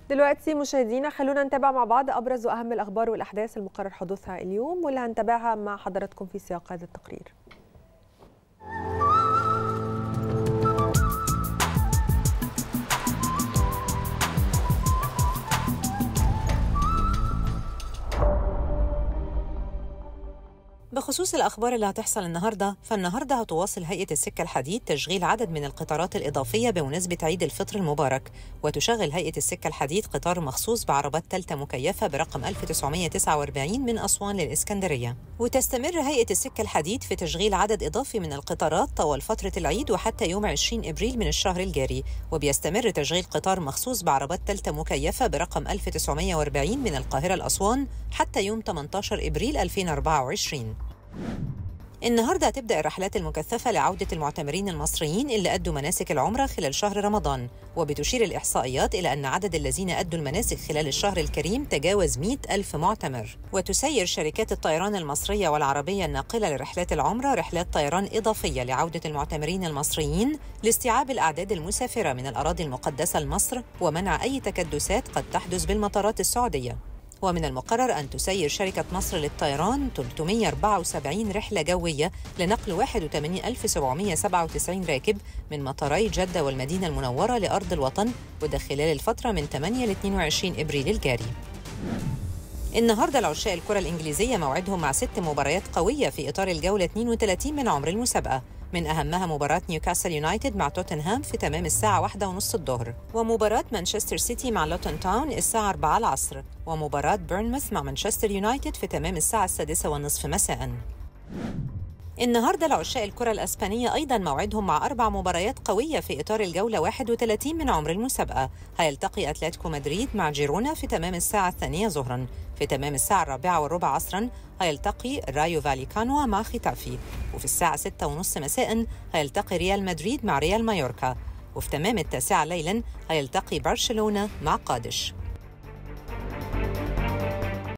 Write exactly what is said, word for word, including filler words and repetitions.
دلوقتي مشاهدينا خلونا نتابع مع بعض أبرز وأهم الأخبار والأحداث المقرر حدوثها اليوم واللي هنتابعها مع حضراتكم في سياق هذا التقرير. بخصوص الأخبار اللي هتحصل النهاردة، فالنهاردة هتواصل هيئة السكة الحديد تشغيل عدد من القطارات الإضافية بمناسبة عيد الفطر المبارك، وتشغل هيئة السكة الحديد قطار مخصوص بعربات ثالثة مكيفة برقم ألف وتسعمائة وتسعة وأربعين من أسوان للإسكندرية. وتستمر هيئة السكة الحديد في تشغيل عدد إضافي من القطارات طوال فترة العيد وحتى يوم عشرين إبريل من الشهر الجاري، وبيستمر تشغيل قطار مخصوص بعربات ثالثة مكيفة برقم ألف وتسعمائة وأربعين من القاهرة لأسوان حتى يوم ثمانية عشر إبريل ألفين وأربعة وعشرين. النهاردة هتبدأ الرحلات المكثفة لعودة المعتمرين المصريين اللي أدوا مناسك العمرة خلال شهر رمضان، وبتشير الإحصائيات إلى أن عدد الذين أدوا المناسك خلال الشهر الكريم تجاوز مئة ألف معتمر. وتسير شركات الطيران المصرية والعربية الناقلة لرحلات العمرة رحلات طيران إضافية لعودة المعتمرين المصريين لاستيعاب الأعداد المسافرة من الأراضي المقدسة لمصر ومنع أي تكدسات قد تحدث بالمطارات السعودية. ومن المقرر أن تسير شركة مصر للطيران ثلاثمائة وأربعة وسبعين رحلة جوية لنقل واحد وثمانين ألف وسبعمائة وسبعة وتسعين راكب من مطاري جدة والمدينة المنورة لأرض الوطن، وده خلال الفترة من ثمانية ل اثنين وعشرين إبريل الجاري. النهارده العشاق الكرة الإنجليزية موعدهم مع ست مباريات قوية في إطار الجولة اثنين وثلاثين من عمر المسابقة، من أهمها مباراة نيوكاسل يونايتد مع توتنهام في تمام الساعة واحدة ونص الظهر، ومباراة مانشستر سيتي مع لوتون تاون الساعة أربعة العصر، ومباراة بيرنموث مع مانشستر يونايتد في تمام الساعة السادسة والنصف مساءً. النهارده لعشاق الكرة الإسبانية أيضاً موعدهم مع أربع مباريات قوية في إطار الجولة واحد وثلاثين من عمر المسابقة. هيلتقي أتلتيكو مدريد مع جيرونا في تمام الساعة الثانية ظهراً، في تمام الساعة الرابعة والربع عصراً هيلتقي رايو فاليكانو مع ختافي، وفي الساعة ستة ونص مساءً هيلتقي ريال مدريد مع ريال مايوركا، وفي تمام التاسعة ليلاً هيلتقي برشلونة مع قادش.